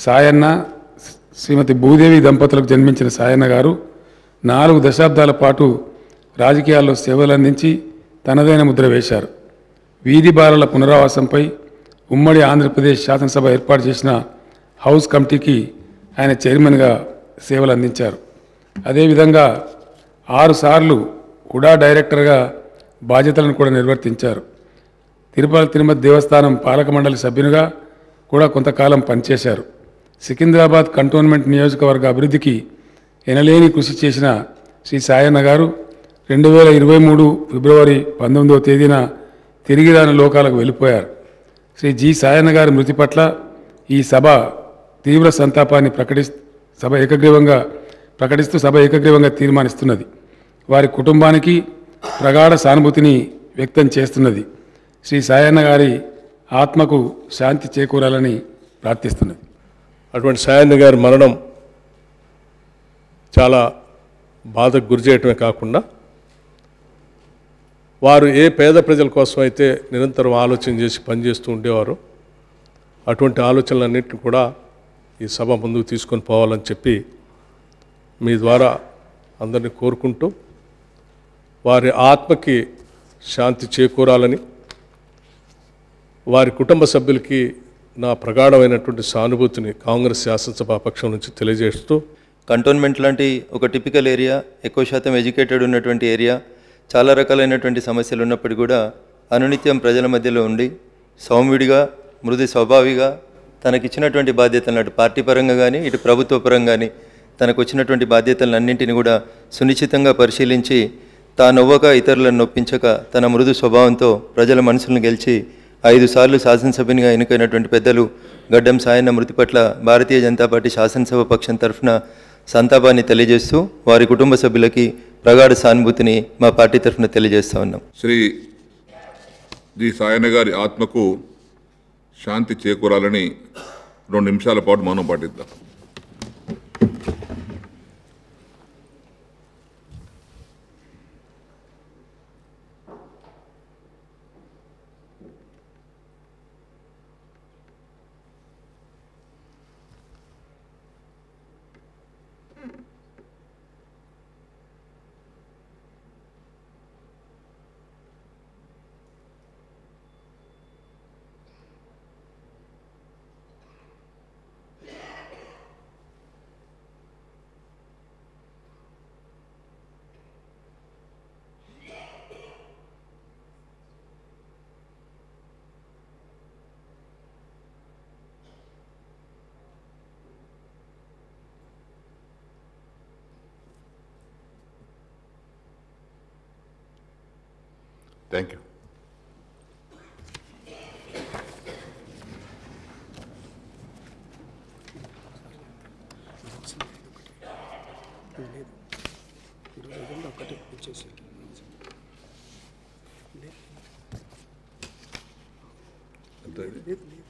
సాయన్న శ్రీమతి భూదేవి దంపతులకు జన్మించిన సాయన్న గారు 4 దశాబ్దాల పాటు రాజకీయాల్లో సేవలందించి తనదైన ముద్ర వేశారు. వీధి బాలల పునరావాసంపై ఉమ్మడి ఆంధ్రప్రదేశ్ శాసనసభ ఏర్పాటు చేసిన హౌస్ కమిటీకి ఆయన చైర్మన్గా సేవలు అందించారు. అదేవిధంగా 6 సార్లు హుడా డైరెక్టర్గా బాధ్యతలను కూడా నిర్వర్తించారు. తిరుపతి దేవస్థానం పాలక మండలి సభ్యునిగా కూడా కొంతకాలం పనిచేశారు. సికింద్రాబాద్ కంటోన్మెంట్ నియోజకవర్గ అభివృద్ధికి ఎనలేని కృషి చేసిన శ్రీ సాయన్న గారు 2023 ఫిబ్రవరి 19వ తేదీన తిరిగి రాని లోకాలకు వెళ్ళిపోయారు. శ్రీ జి సాయన్న గారి మృతి పట్ల ఈ సభ తీవ్ర సంతాపాన్ని ప్రకటిస్తూ సభ ఏకగ్రీవంగా తీర్మానిస్తున్నది. వారి కుటుంబానికి ప్రగాఢ సానుభూతిని వ్యక్తం చేస్తున్నది. శ్రీ సాయన్న గారి ఆత్మకు శాంతి చేకూరాలని ప్రార్థిస్తున్నది. అటువంటి సాయన్న గారి మరణం చాలా బాధకు గురి చేయటమే కాకుండా వారు ఏ పేద ప్రజల కోసం అయితే నిరంతరం ఆలోచన చేసి పనిచేస్తూ ఉండేవారు అటువంటి ఆలోచనలన్నింటినీ కూడా ఈ సభ ముందుకు తీసుకొని పోవాలని చెప్పి మీ ద్వారా అందరినీ కోరుకుంటూ వారి ఆత్మకి శాంతి చేకూరాలని వారి కుటుంబ సభ్యులకి నా ప్రగాఢమైనటువంటి సానుభూతిని కాంగ్రెస్ శాసనసభ పక్షం నుంచి తెలియజేస్తూ కంటోన్మెంట్ లాంటి ఒక టిపికల్ ఏరియా, ఎక్కువ శాతం ఎడ్యుకేటెడ్ ఉన్నటువంటి ఏరియా, చాలా రకాలైనటువంటి సమస్యలు ఉన్నప్పటికీ కూడా అనునిత్యం ప్రజల మధ్యలో ఉండి సౌమ్యుడిగా, మృదు స్వభావిగా తనకిచ్చినటువంటి బాధ్యతలను అటు పార్టీ పరంగా కానీ ఇటు ప్రభుత్వ పరంగా కానీ తనకు వచ్చినటువంటి బాధ్యతలన్నింటినీ కూడా సునిశ్చితంగా పరిశీలించి తానొవ్వక ఇతరులను నొప్పించక తన మృదు స్వభావంతో ప్రజల మనసులను గెలిచి 5 సార్లు శాసనసభ్యునిగా ఎన్నికైనటువంటి పెద్దలు గడ్డం సాయన్న మృతి పట్ల భారతీయ జనతా పార్టీ శాసనసభ పక్షం తరఫున సంతాపాన్ని తెలియజేస్తూ వారి కుటుంబ సభ్యులకి ప్రగాఢ సానుభూతిని మా పార్టీ తరఫున తెలియజేస్తా ఉన్నాం. శ్రీ జి సాయన్న గారి ఆత్మకు శాంతి చేకూరాలని 2 నిమిషాల పాటు మౌనం పాటిద్దాం. Thank you. అంతే